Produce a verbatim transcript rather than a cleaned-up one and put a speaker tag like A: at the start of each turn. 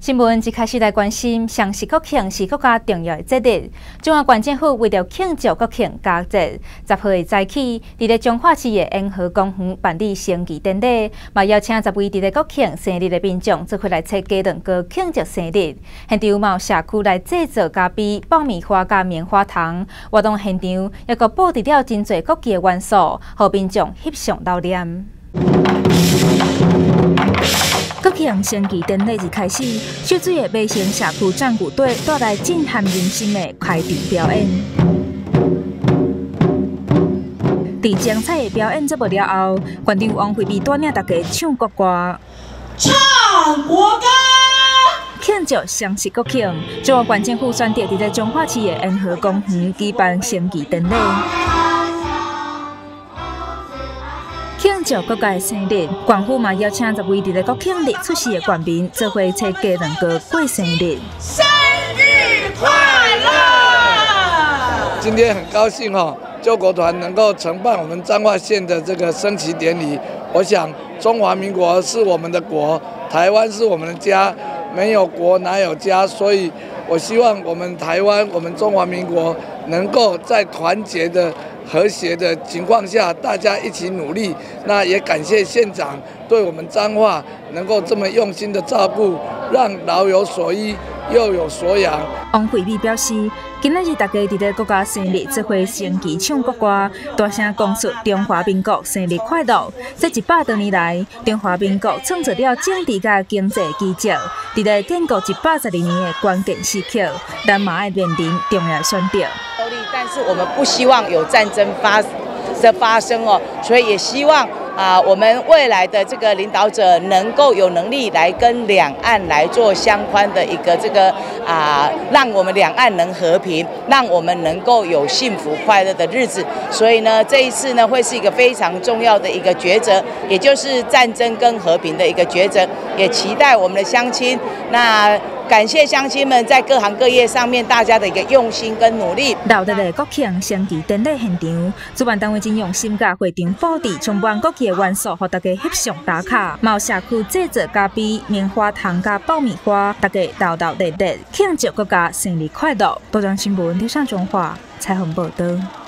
A: 新闻一开始来关心，双十国庆是国家重要的节日。中华县政府为了庆祝国庆佳节，十号早起，伫咧彰化市的延和公园办理升旗典礼，嘛邀请十位伫咧国庆生日的民众做伙来切鸡蛋糕庆祝生日。现场嘛有社区来制作咖啡、爆米花加棉花糖，活动现场也个布置了真侪国旗的元素，互民众翕相留念。 国庆升旗典礼日开始，秀水的美城社区战鼓队带来震撼人心的开场表演。在精彩的表演节目了后，县长王惠美带领大家唱国歌，
B: 唱国歌，
A: 庆祝双十国庆。中华县政府选择伫咧彰化市的延和公园举办升旗典礼。 庆祝国家的生日，县府嘛邀请十位伫咧国庆日出世的县民，做伙切鸡蛋糕过生日。
B: 生日快乐！
C: 今天很高兴哦，救国团能够承办我们彰化县的这个升旗典礼。我想，中华民国是我们的国，台湾是我们的家，没有国哪有家？所以我希望我们台湾，我们中华民国能够在团结的。 和谐的情况下，大家一起努力。那也感谢县长对我们彰化能够这么用心的照顾，让老有所依，幼有所养。
A: 王惠美表示，今仔日大家伫咧国家生日做伙升旗唱国歌，大声讲出中华民国生日快乐。这一百多年来，中华民国创造了政治甲经济奇迹。伫咧建国一百十二年的关键时刻，咱嘛爱面临重要选择。
D: 但是我们不希望有战争发的发生哦，所以也希望啊，我们未来的这个领导者能够有能力来跟两岸来做相关的一个这个啊，让我们两岸能和平，让我们能够有幸福快乐的日子。所以呢，这一次呢会是一个非常重要的一个抉择，也就是战争跟和平的一个抉择。也期待我们的乡亲那。 感谢乡亲们在各行各业上面大家的一个用心跟努力。
A: 闹热的国庆升旗典礼现场，主办单位真用心甲会场布置充满国旗的元素，互大家翕相打卡。嘛有社区制作咖啡、棉花糖加爆米花，大家闹闹热热庆祝国家生日快乐。多张新闻，刘上中华采访报道。